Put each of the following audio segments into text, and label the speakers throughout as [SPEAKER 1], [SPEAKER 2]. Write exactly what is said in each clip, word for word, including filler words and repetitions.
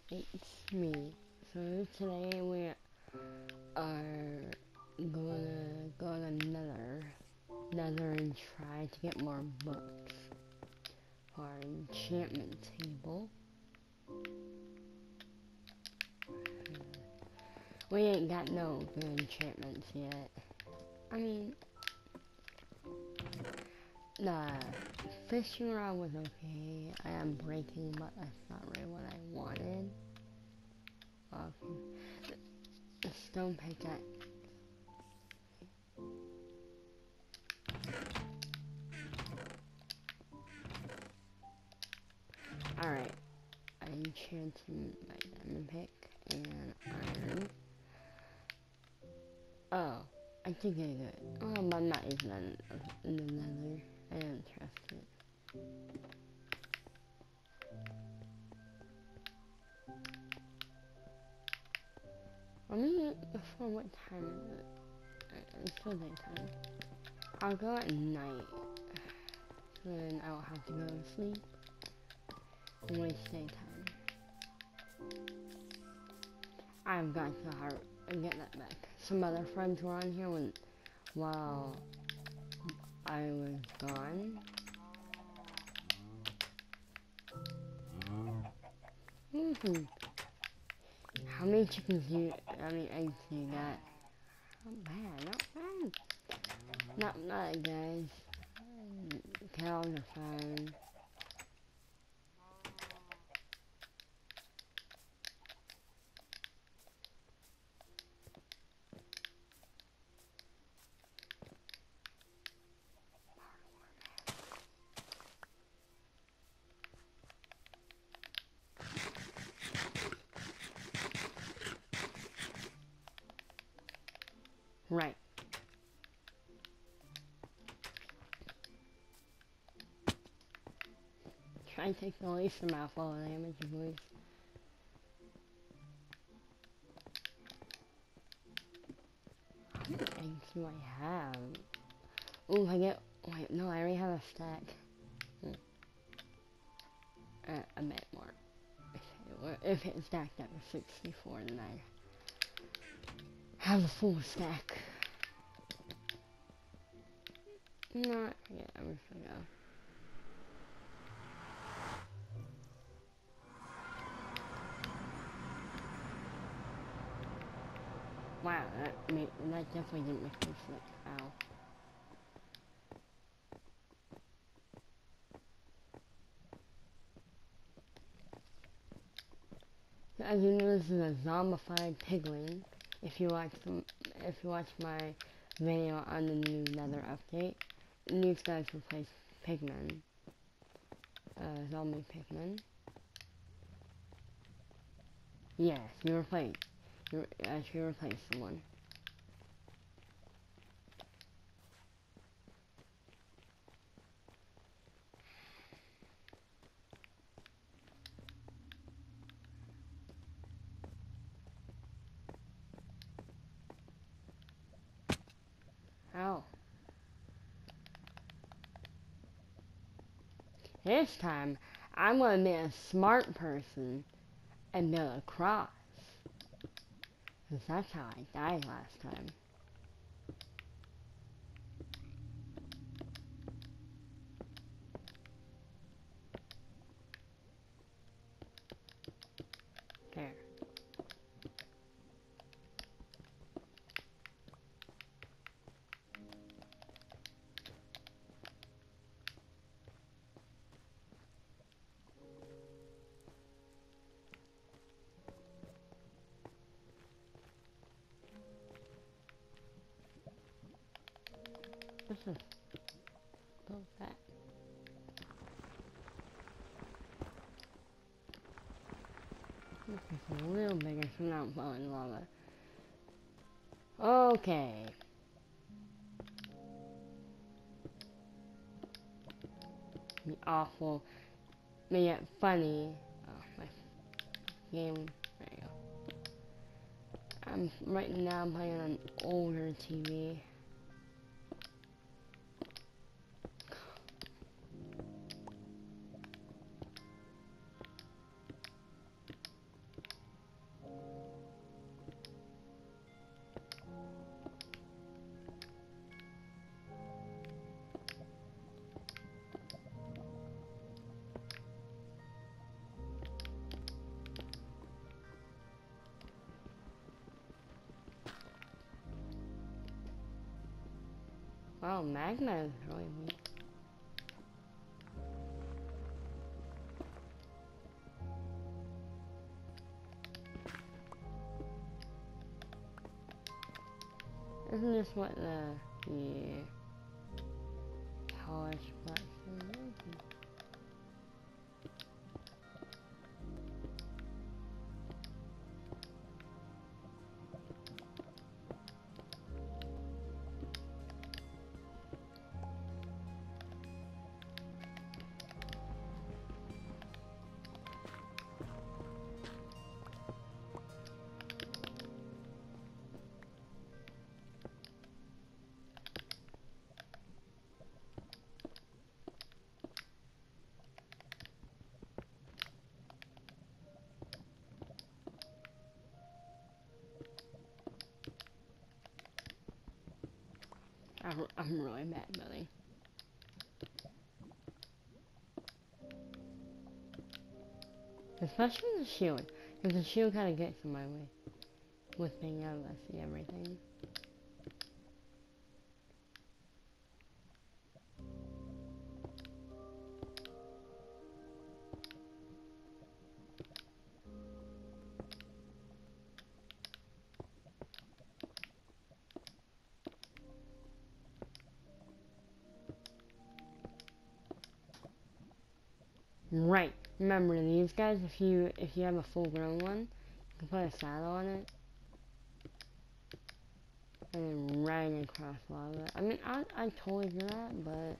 [SPEAKER 1] It's me. So today we are gonna go to Nether, Nether and try to get more books for our enchantment table. We ain't got no good enchantments yet. I mean, the fishing rod was okay. I am breaking, but that's not really what I wanted. Okay. The stone pickaxe. Alright, I enchanted my diamond pick and iron. Oh, I think I good. Oh, but I'm not using that in the nether. I don't trust it. I mean, before what time is it? It's still daytime. I'll go at night. So then I won't have to go to sleep and waste daytime. I've got to hard and get that back. Some other friends were on here when while I was gone. Mm-hmm. How many chickens do you, I mean eggs do you got? Not bad, not bad. Not bad, guys. Cows are fine. Right. Try and take the least amount of fall damage, boys. How many eggs do I have? Ooh, I get. Wait, no, I already have a stack. Hmm. Uh, a bit more. If it, were, if it stacked up to sixty-four, then I have a full stack. Not yet, I'm just gonna go. Wow, that, made, that definitely didn't make me sick. Ow. So as you know, this is a zombified piglin. If you watch some, if you watch my video on the new Nether update, these guys replace pigmen. Uh, zombie pigmen. Yes, you replace. You actually replace someone. Ow. This time, I'm gonna be a smart person and build a cross. Cause that's how I died last time. There. This is build that. This is a little bigger, so now I'm falling lava. Okay. Be awful. Make it funny. Oh, my game. There you go. I'm right now I'm playing on an older T V. Wow, magma is really weak. Isn't this what the the college platform is? I'm, I'm really mad, Billy. Especially the shield, because the shield kind of gets in my way with being able to see everything. Right. Remember these guys, if you if you have a full grown one, you can put a saddle on it and then ride across lava. I mean, I I totally do that, but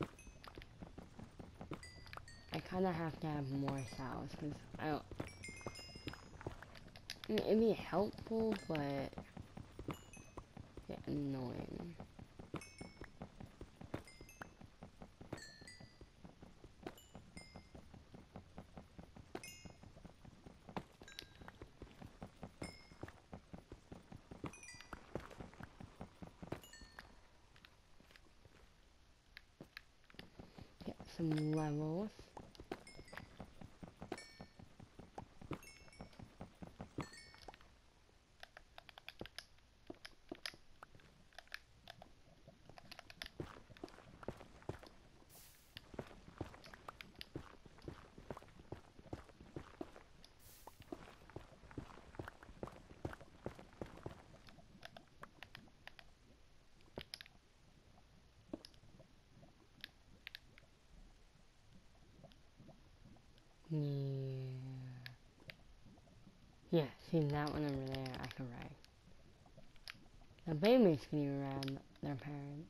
[SPEAKER 1] I kind of have to have more saddles because I don't. I mean, it'd be helpful, but yeah, annoying. Get some levels. Yeah. Yeah, see that one over there, I can ride. The babies can even ride their parents.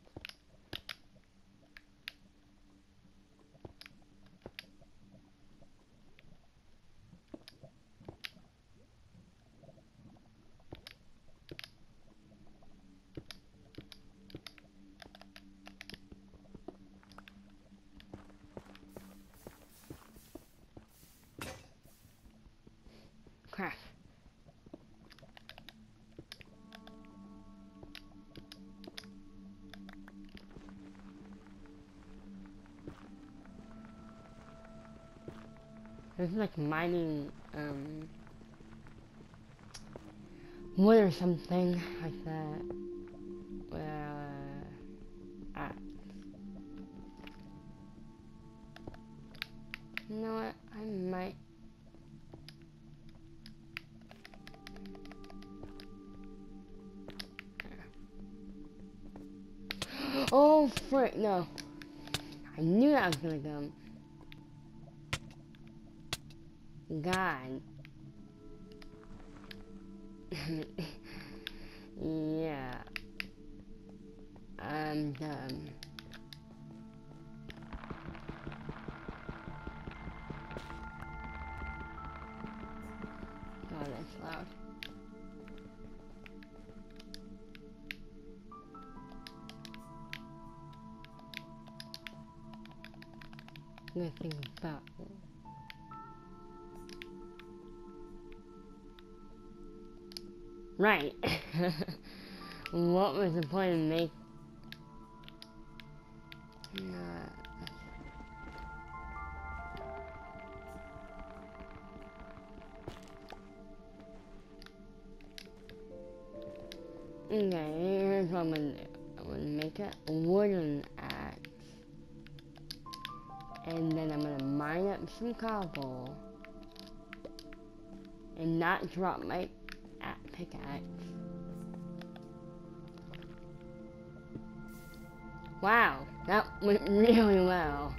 [SPEAKER 1] Crap. There's like mining, um, wood or something like that. Well, uh, ah. You know what? I might. Oh, frick, no. I knew that was gonna come. God. Yeah. I'm done. God, that's loud. I'm gonna think about it. Right. What was the point of making? Uh, okay, here's what I'm gonna do. I'm gonna gonna make a wooden axe. And then I'm gonna mine up some cobble. And not drop my pickaxe. Wow, that went really well.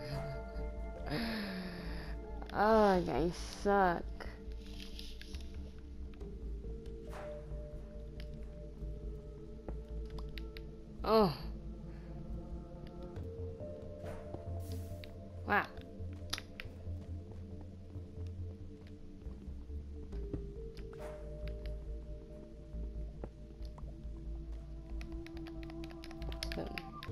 [SPEAKER 1] Oh, you guys suck. Oh. Wow. Boom.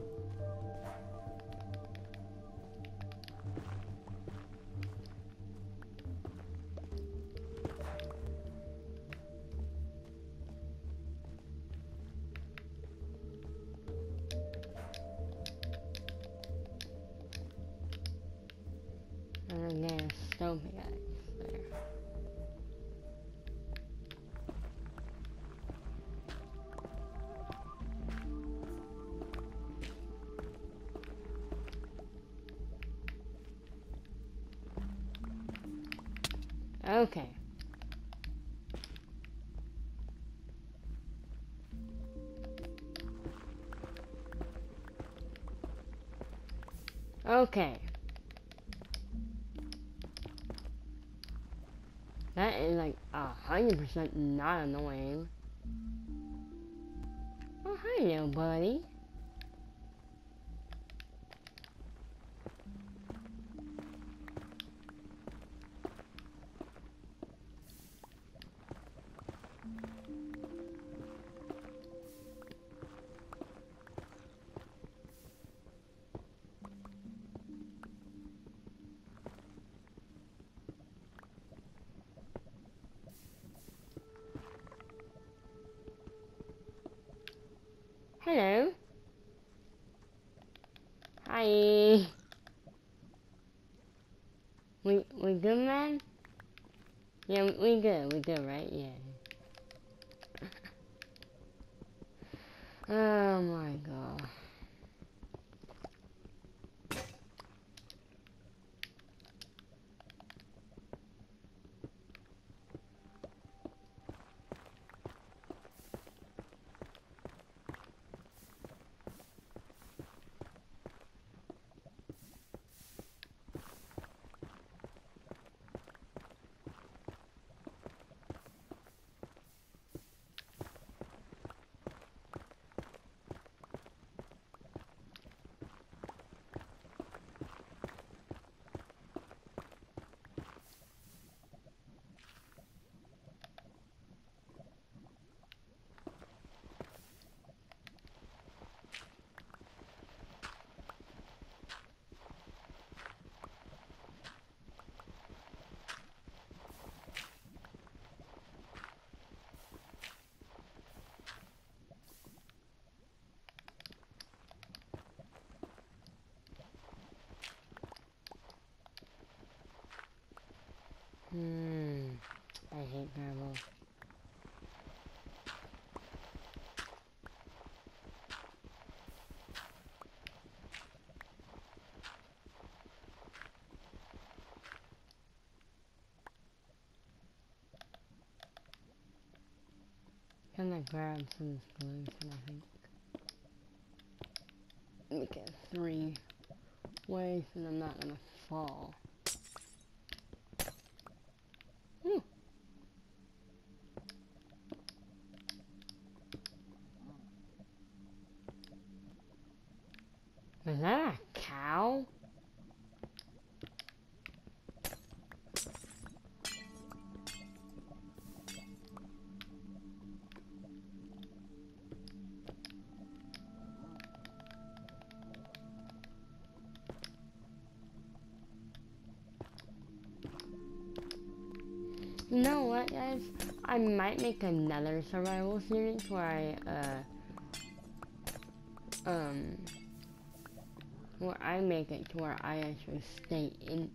[SPEAKER 1] And again, a stone pickaxe there. Okay. Okay. That is like a hundred percent not annoying. Oh, hi there, buddy. Hello. Hi. We we good, man? Yeah, we, we good. We good, right? Yeah. Oh my god. Hmm. I hate gravel. Gonna grab some glue, I think. Make it three ways, and I'm not gonna fall. Hmm. Is that a cow? You know what, guys? I might make another survival series where I, uh, um, where I make it to where I actually stay in,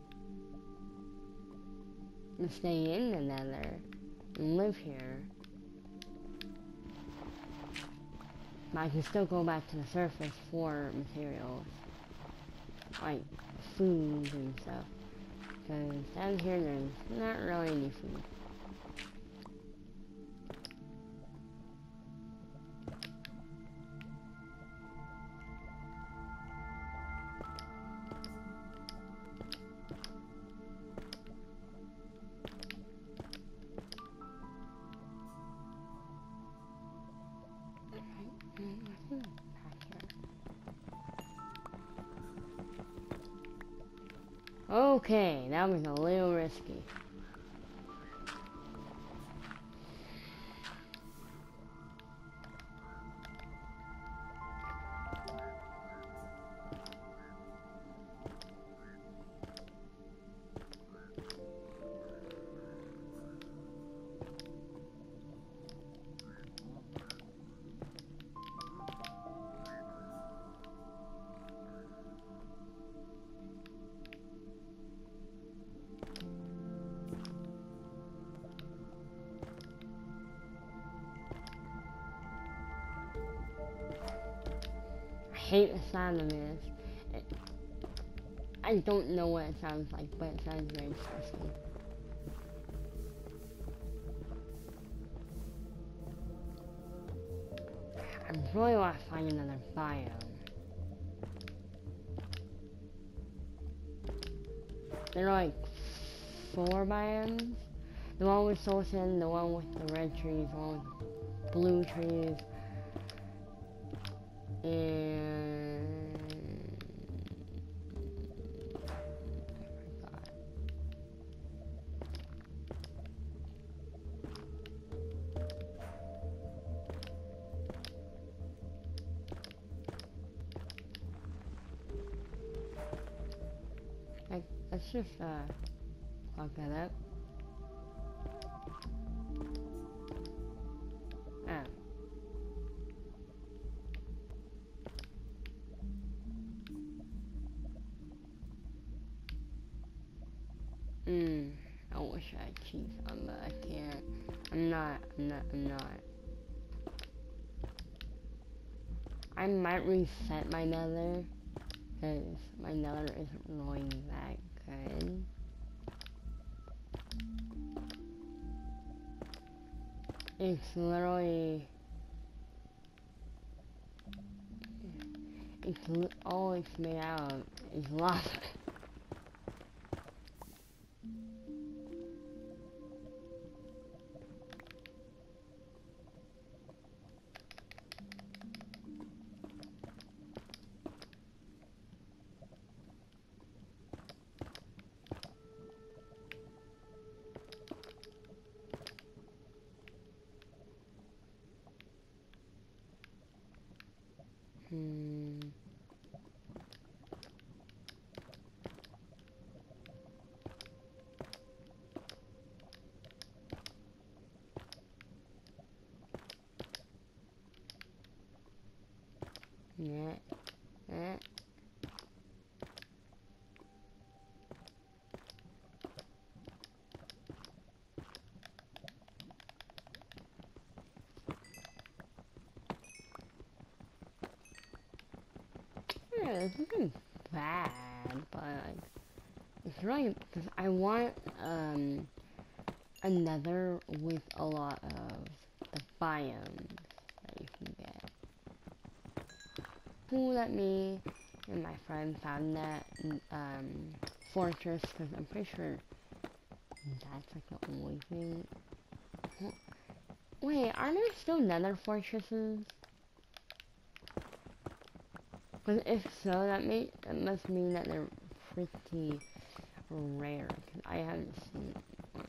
[SPEAKER 1] stay in the nether, and live here. But I can still go back to the surface for materials. Like food and stuff. Because down here there's not really any food. Okay, that was a little risky. I hate the sound of this. It, I don't know what it sounds like, but it sounds very stressful. I really want to find another biome. There are like four biomes. The one with soul sand, the one with the red trees, the one with blue trees, and like, let's just uh clock that up. Ah. Hmm. I wish I had cheese on, but I can't. I'm not. I'm not. I'm not. I might reset my nether, because my nether isn't really that good. It's literally, it's li all it's made out of is lava. Hmm. Yeah. Yeah. Yeah, this isn't bad, but like, it's really because I want um another with a lot of the biomes that you can get. Who let me and my friend found that um fortress? Because I'm pretty sure that's like the only thing. Wait, are there still nether fortresses? Because if so, that may that must mean that they're pretty rare. Because I haven't seen one.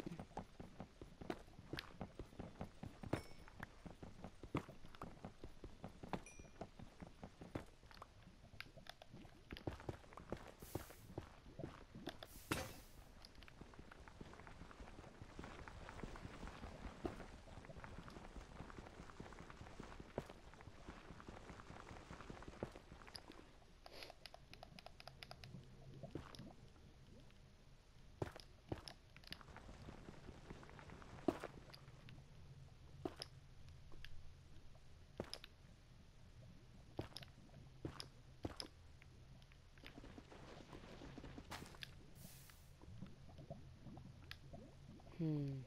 [SPEAKER 1] Hmm.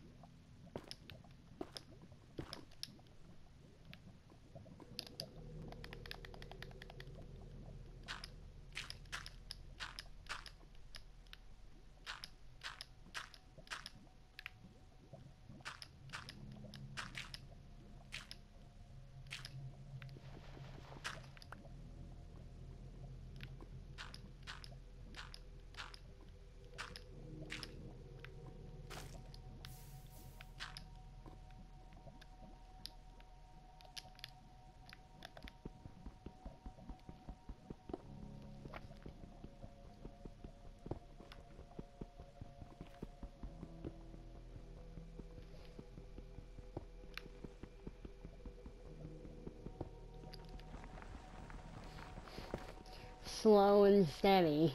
[SPEAKER 1] Slow and steady.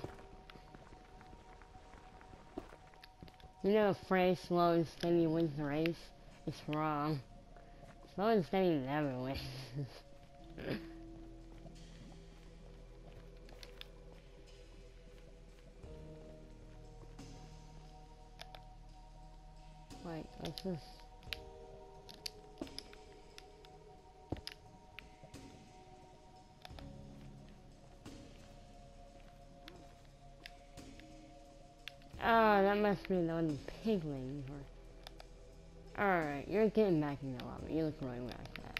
[SPEAKER 1] You know, a phrase slow and steady wins the race? It's wrong. Slow and steady never wins. Wait, let's just... Oh, that must be the one piglings were. Alright, you're getting back in the lava. You look really like that.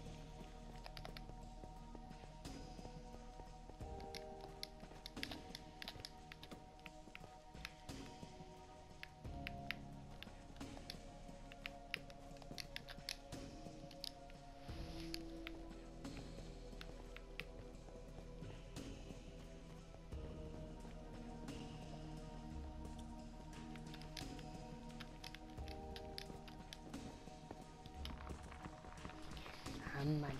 [SPEAKER 1] I'm like...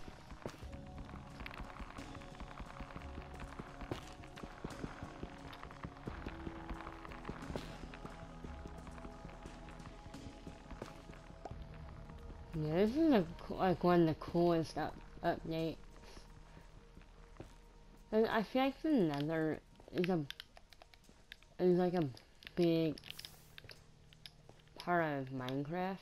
[SPEAKER 1] Yeah, this is a, like one of the coolest up updates. And I feel like the Nether is a is like a big part of Minecraft.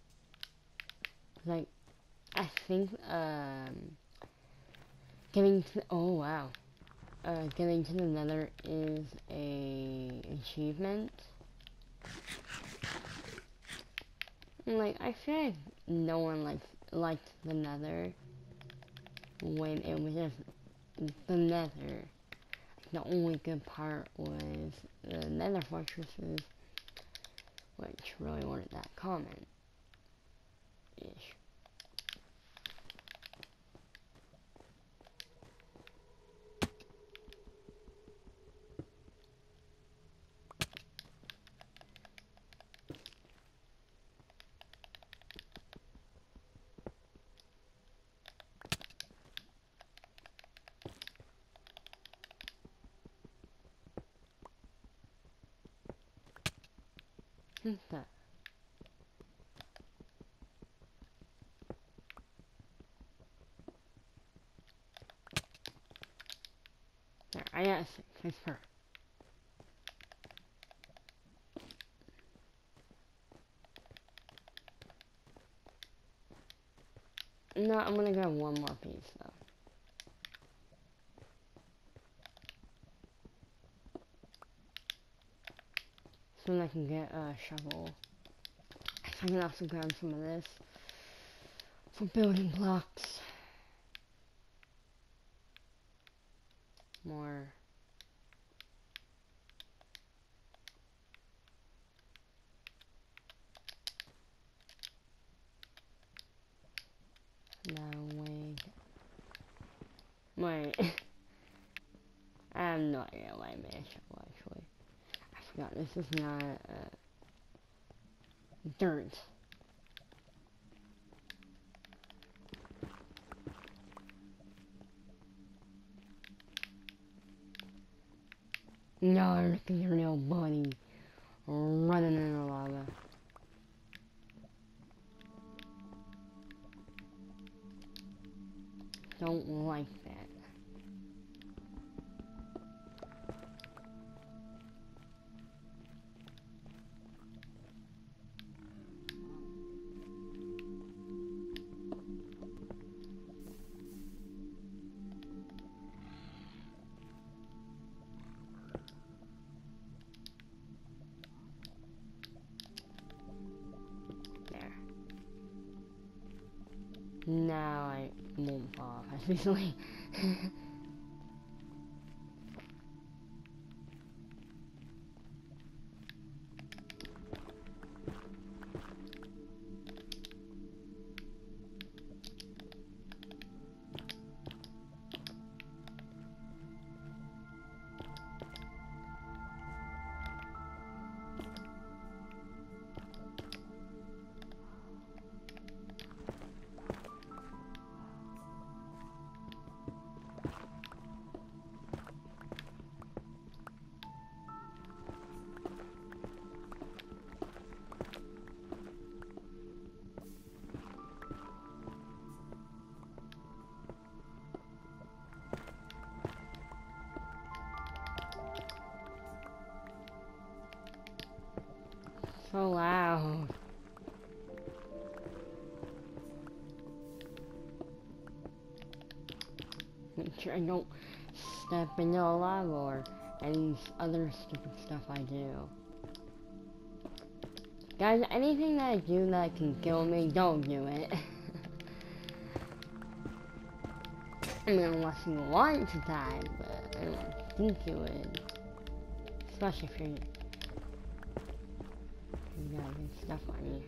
[SPEAKER 1] Like, I think um, getting to oh wow, uh, getting to the Nether is a achievement. And, like, I feel like no one liked liked the Nether when it was just the Nether. The only good part was the Nether fortresses, which really weren't that common. Ish. What's that? There, I got six. That's perfect. No, I'm gonna grab one more piece though. So then I can get a shovel. I can also grab some of this for building blocks. More. No, wait. Wait. I have no idea why I made a shovel actually. I forgot this is not uh, dirt. No, look at your little bunny running in the lava. Don't like that. Now I won't fall off as easily. So loud. Make sure I don't step into a lava or any other stupid stuff I do. Guys, anything that I do that can kill me, don't do it. I mean, unless you want to die, but I don't think you would. Especially if you're... You got good stuff on you.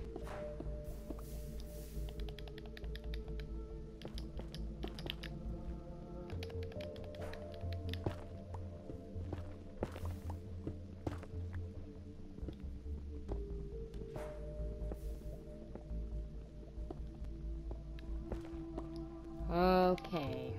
[SPEAKER 1] Okay.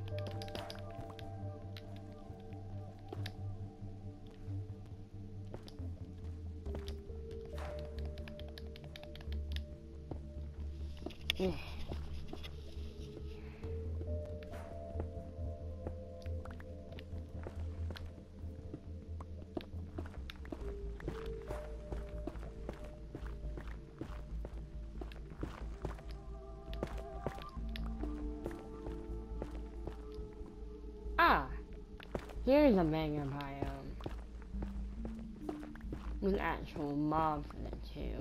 [SPEAKER 1] Yeah. Ah, here's a banger biome with actual mobs in it too.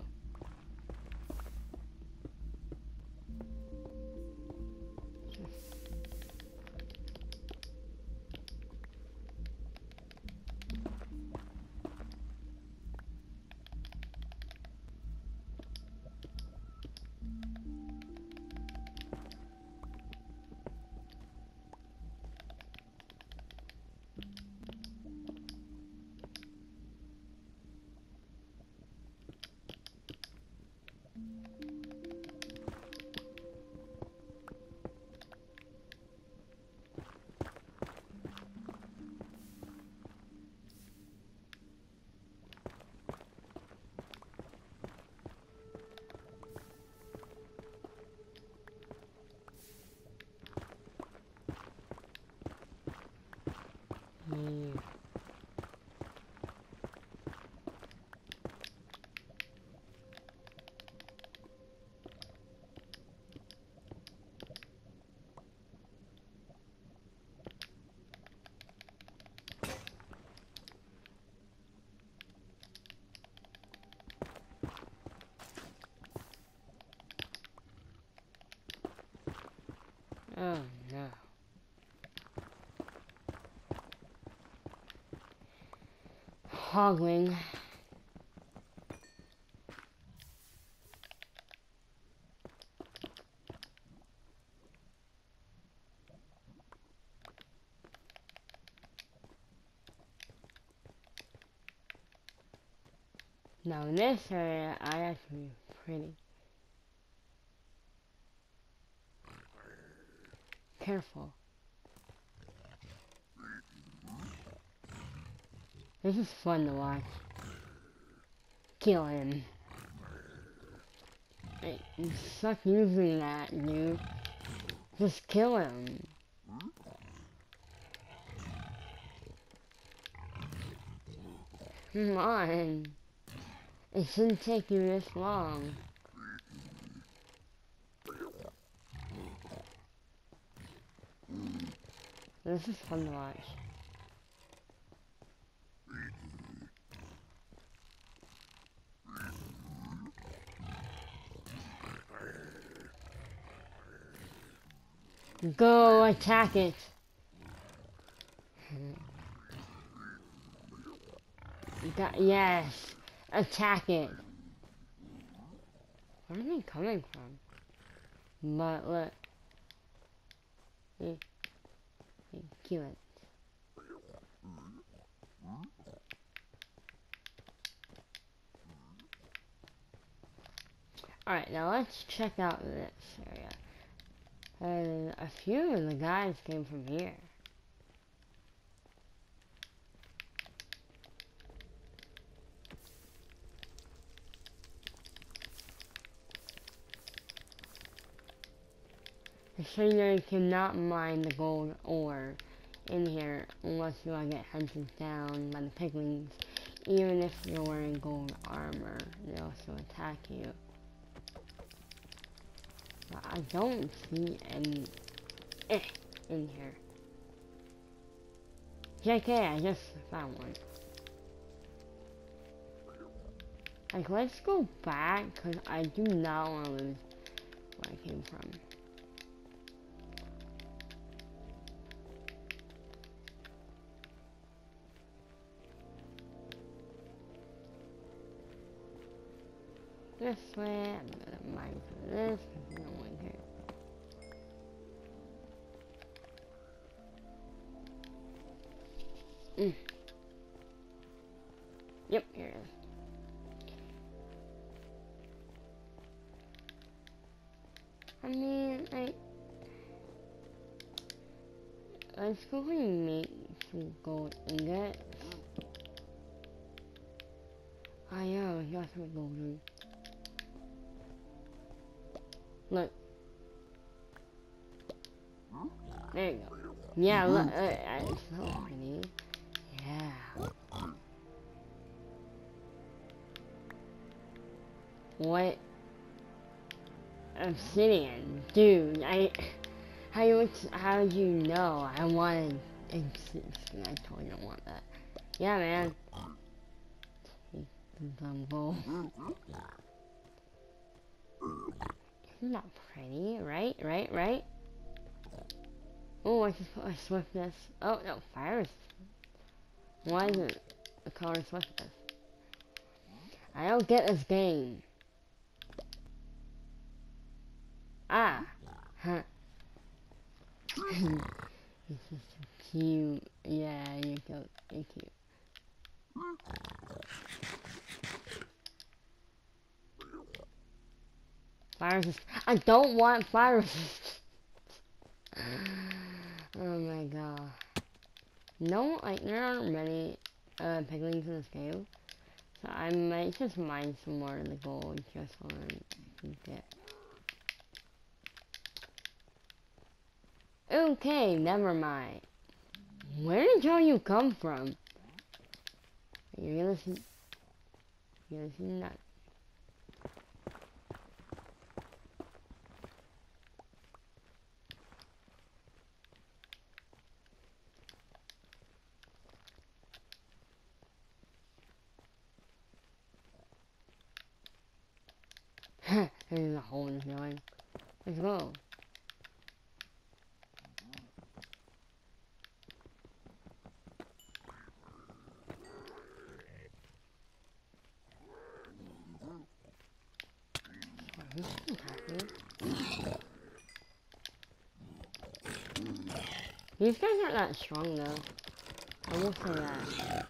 [SPEAKER 1] Yeah. Oh no. Hoggling. Now in this area, I have to be pretty careful. This is fun to watch. Kill him. Hey, you suck using that, dude. Just kill him. Come on. It shouldn't take you this long. This is fun to watch. Go attack it. Got, yes. Attack it. Where are they coming from? But look. Hey, hey, kill it. Alright, now let's check out this area. And a few of the guys came from here. So you cannot mine the gold ore in here unless you want to get hunted down by the piglins. Even if you're wearing gold armor, they also attack you. But I don't see any eh, in here. J K, I just found one. Like, let's go back, because I do not want to lose where I came from. This way, I'm gonna mine for this, because no one cares. Mm. Yep, here it is. I mean, like, let's go ahead and make some gold ingots. Oh yeah, we got some golden. Look. There you go. Yeah, look, uh, it's so pretty. Yeah. What? Obsidian, dude. I. How you? How did you know? I wanted. I totally don't want that. Yeah, man. Take the dumbo. Isn't that pretty? Right? Right? Right? Oh, I just put my swiftness. Oh no, fire is. Why isn't the color swiftness? I don't get this game. Ah. Huh. It's just cute. Yeah, you're cute. You're cute. Fire resist. I don't want fire resist. Oh my god. No, like, there aren't many uh, piglins in this game. So I might just mine some more of the gold just so I can get. Okay, never mind. Where did all you come from? You're gonna see. You're gonna see none. There's a hole in the ceiling. Let's go. These guys aren't that strong though. I will say that.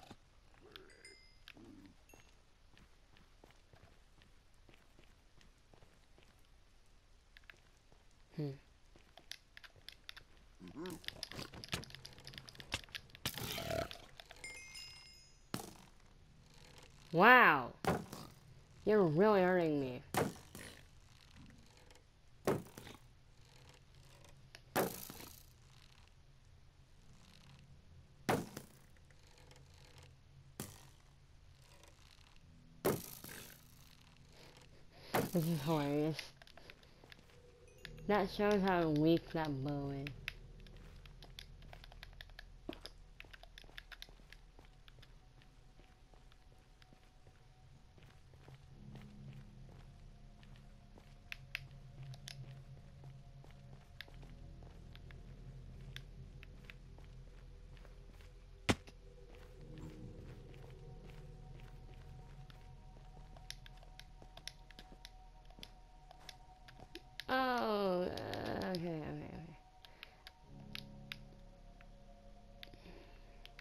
[SPEAKER 1] Hmm. Wow! You're really hurting me. This is hilarious. That shows how weak that bow is.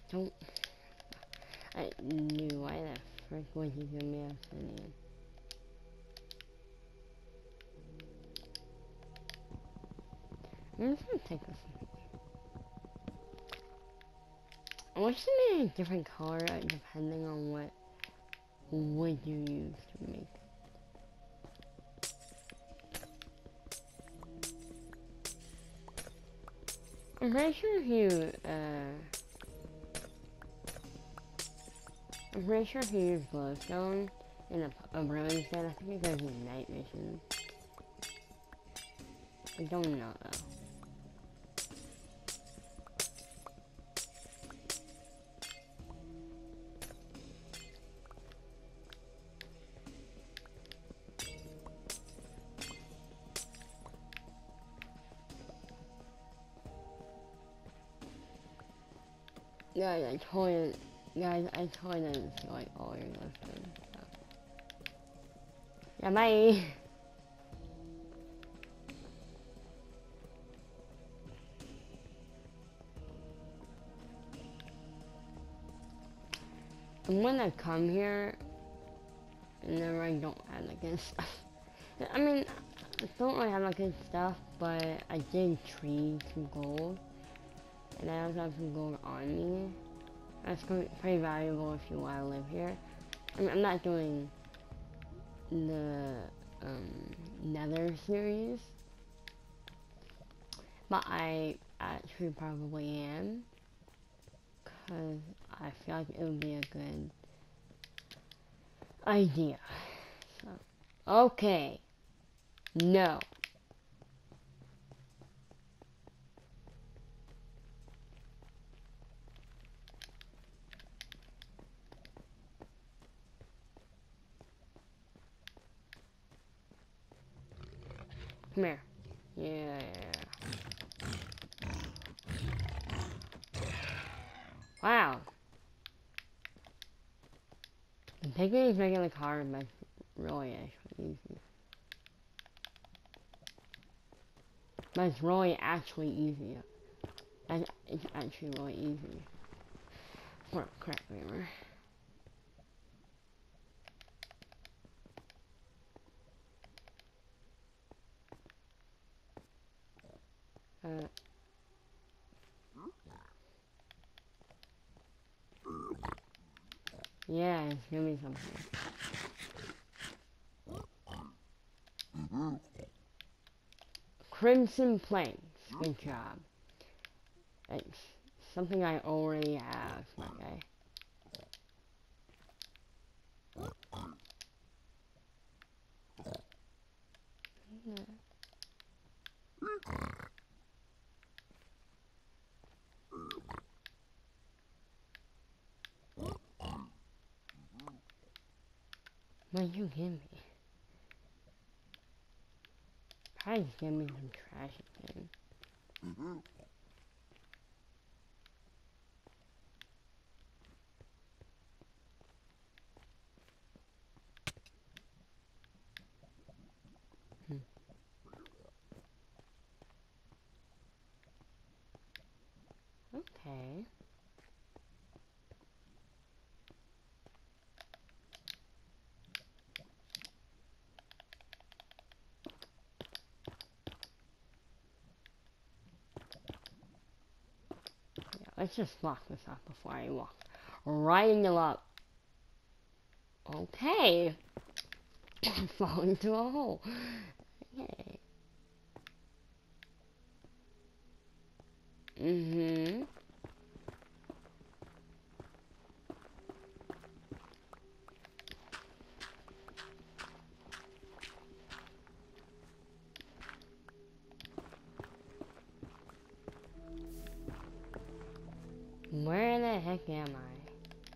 [SPEAKER 1] Don't. I knew. Why the frick would you give me obsidian? I'm just gonna take this. I wish they made a different color uh, depending on what wood you use to make. I'm pretty sure if you, uh, I'm pretty sure if you use glowstone in a, a ruin set, I think it goes in night vision. I don't know though. Guys, I totally, guys, I totally didn't see like all your glowstone stuff. Yeah, bye! I'm gonna come here and then I don't have like good stuff. I mean, I don't really have like good stuff, but I did trade some gold. And I also have some gold on me. That's pretty valuable if you want to live here. I mean, I'm not doing the um, Nether series, but I actually probably am. Because I feel like it would be a good idea. So, okay. No. Come here. Yeah. Wow. The picking is making it hard, but really actually easy. But it's really actually easy. And it's actually really easy. For a crap gamer. Uh. Yeah, give me something. Crimson Planks. Good job. It's something I already have, my guy. Yeah. What did you give me? Probably just give me some trash again. Mm-hmm. Hmm. Okay. Yeah, let's just lock this up before I walk right into up. Okay. Fall into a hole. Okay. Mm-hmm. Where the heck am I?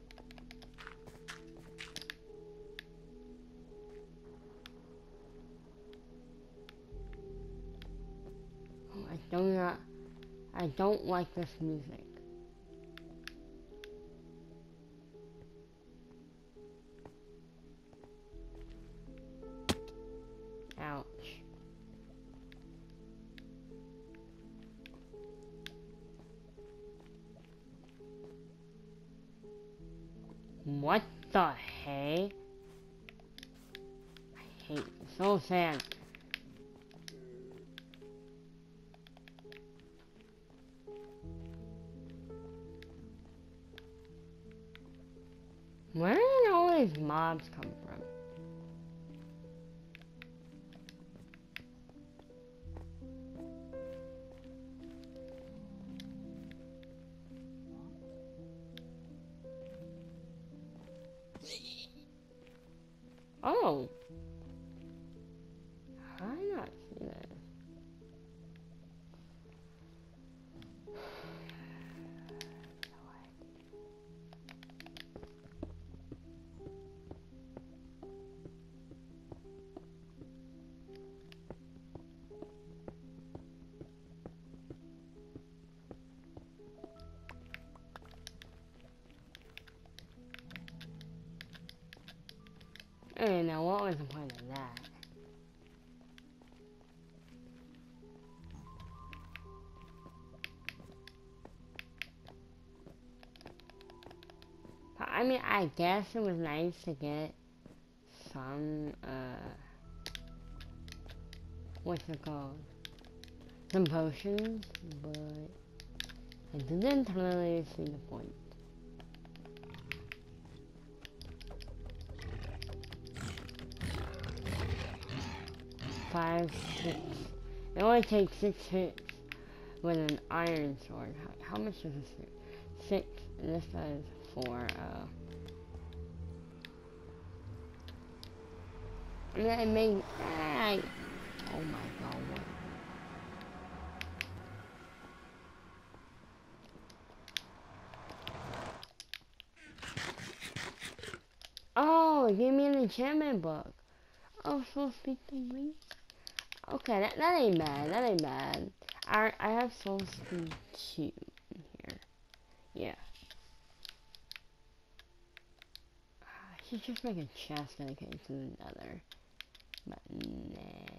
[SPEAKER 1] Oh, I don't not, I don't like this music. Ouch. What the hey? I hate it. So sad. Where did all these mobs come from? Oh. How did I not see this? Hey, now what was the point of that? I mean, I guess it was nice to get some, uh, what's it called? Some potions, but I didn't really see the point. Five, six. It only takes six hits with an iron sword. How, how much does this do? Six. And this does four. Uh, and then it made. I, oh my god, what? Oh, it gave me an enchantment book. Oh, so speak to me. Okay, that, that ain't bad. That ain't bad. I I have soul speed two in here. Yeah. I should just make a chest dedicated to another. But nah.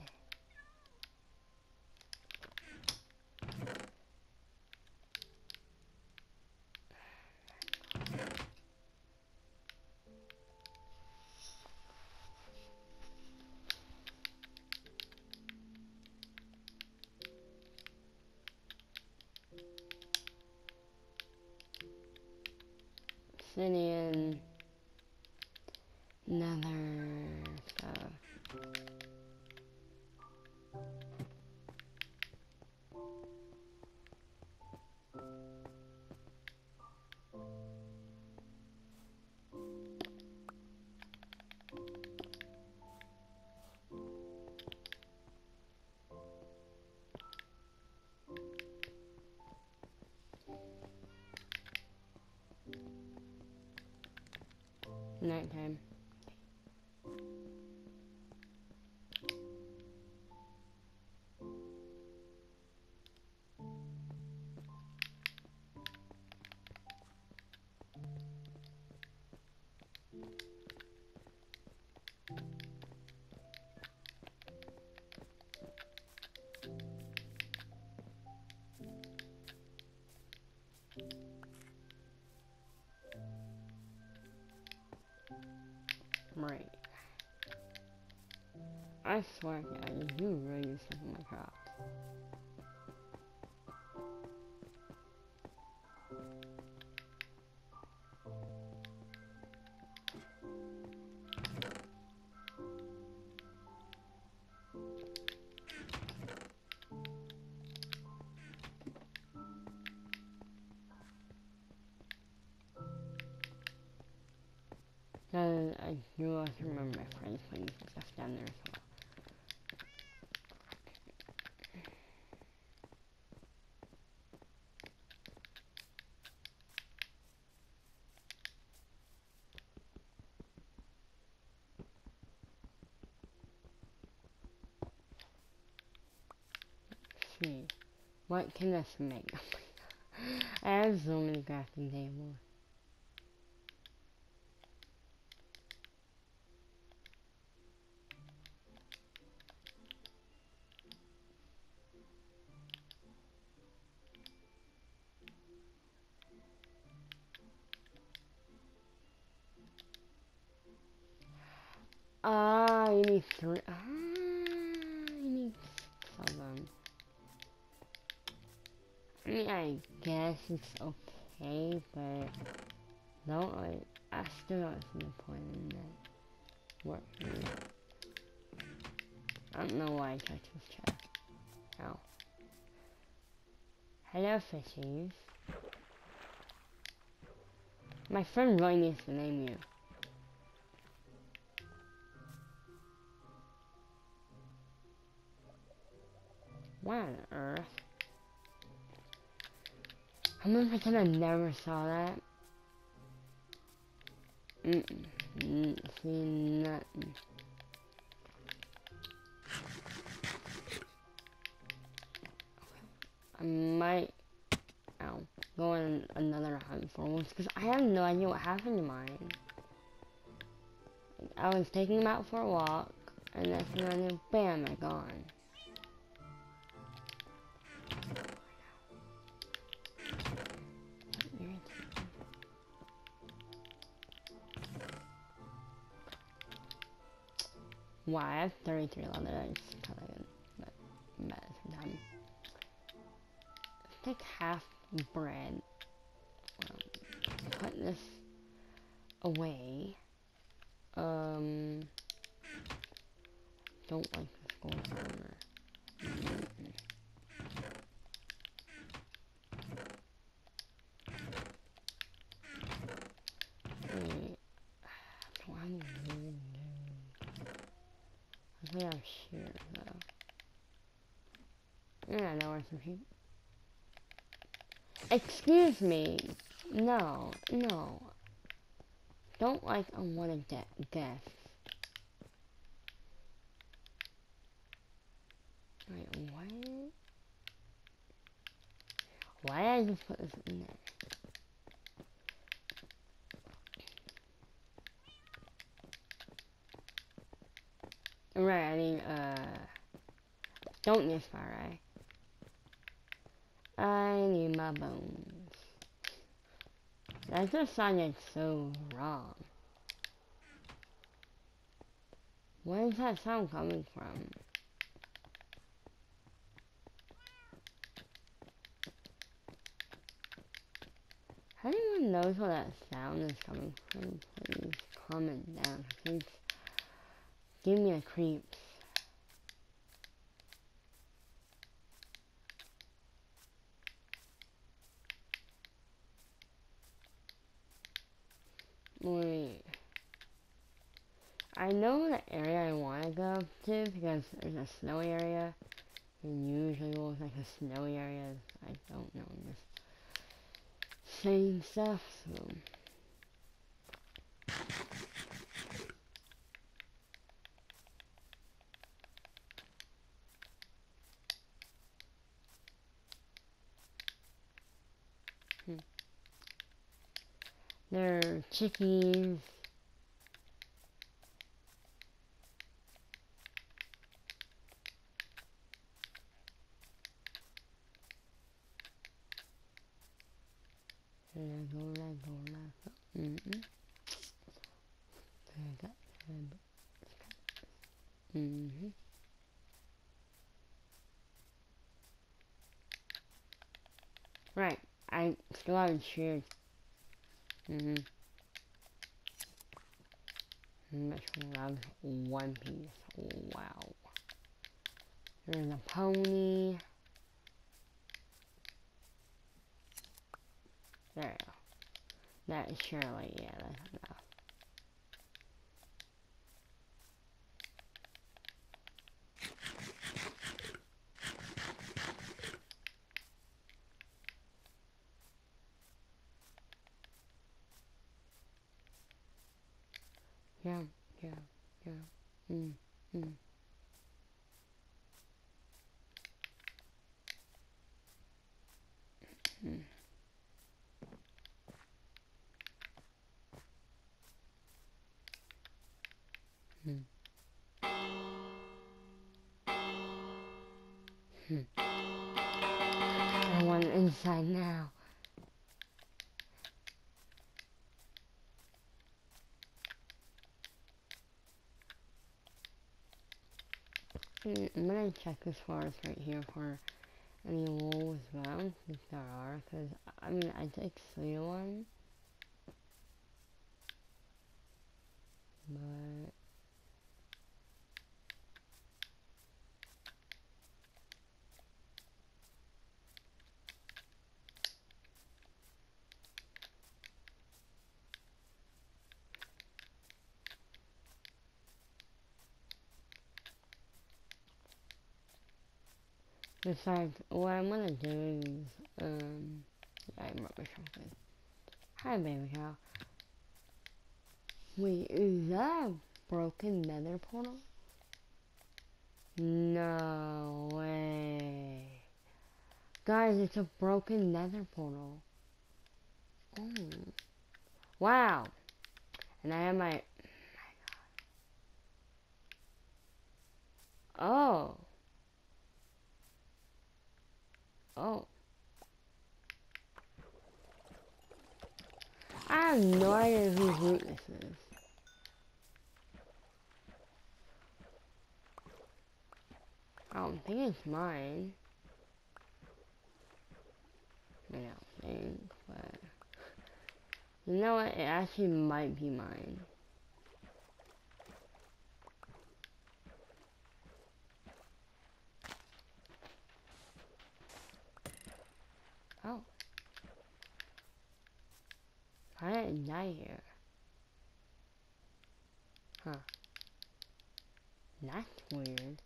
[SPEAKER 1] Obsidian. Nether stuff. Nighttime. Right. I swear, guys, you really use stuff in my crops. Cause I do also remember my friends putting some stuff down there as well. Let's see. What can this make? I have so many crafting tables. need three. Ah, I need six of them. I mean, I guess it's okay, but don't like. I still don't see the point in that working. I don't know why I touched this chest. Ow. Hello, fishies. My friend really needs to name you. What on earth? I'm gonna pretend I never saw that. Mm-mm. Mm, see nothing. I might, ow, go on another hunt for wolves because I have no idea what happened to mine. I was taking them out for a walk, and that's when I knew, bam, they're gone. Wow, I have thirty-three leather. That's kind of good, but bad sometimes. Let's take half bread. Um, put this away. Um, don't like this gold armor. Mm-mm. Wait, do I need to do? I think I'm sure though. Yeah, I know where some sheep. Excuse me. No, no. Don't like unwanted de death. Wait, what? Why did I just put this in there? Right, I mean, uh, don't miss my right. I need my bones. That just sounded so wrong. Where is that sound coming from? If anyone knows where that sound is coming from, please comment down. Please give me the creeps. Wait. I know the area I want to go to because there's a snowy area. And usually well, it's like a snowy area. I don't know. I'm just saying stuff, so. Hmm. There are chickies. Lego, Lego, Lego. Mm-mm. Mm-hmm. Right. I still haven't shared. Mm-hmm. Much loves One Piece. Wow. There's a pony. There you go. That is surely, yeah, that's enough. Yeah, yeah, yeah. Mm, mm. Mm. Mm. Mm. I want it inside now. Mm, I'm gonna check this forest right here for any wolves around, if there are, because, I mean, I did see one, but, besides, what I'm gonna do is, um, yeah, I brought my shotgun. Hi, baby cow. Wait, is that a broken nether portal? No way. Guys, it's a broken nether portal. Oh. Wow. And I have my... Oh. Oh. I have no idea whose root this is. I don't think it's mine. I don't think, but... You know what? It actually might be mine. Oh. I didn't die here. Huh. That's weird.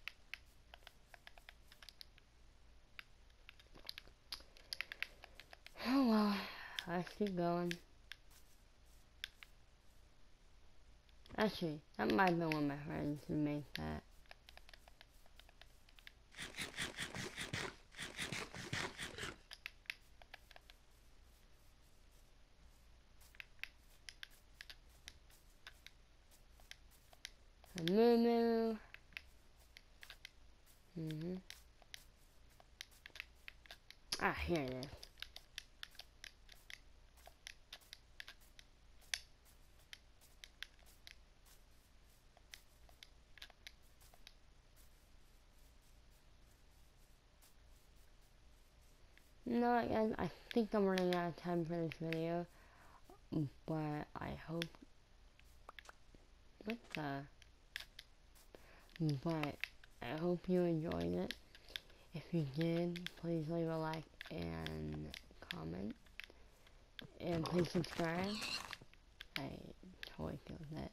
[SPEAKER 1] Oh well. Let's keep going. Actually, that might have been one of my friends who made that. A moo moo. Mm-hmm. Ah, here it is. No, guys, I think I'm running out of time for this video, but I hope, what the, but I hope you enjoyed it. If you did, please leave a like and comment, and please subscribe. I totally feel that.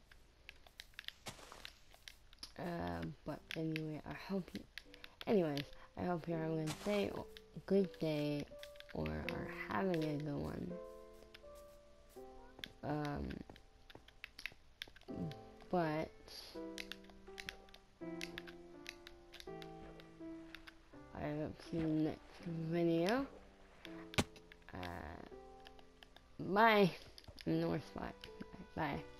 [SPEAKER 1] Uh, but anyway, I hope you, anyways, I hope you're having a good day, good day, or are having a good one. Um, but I hope to see you next video. Uh, bye. North spot. Bye.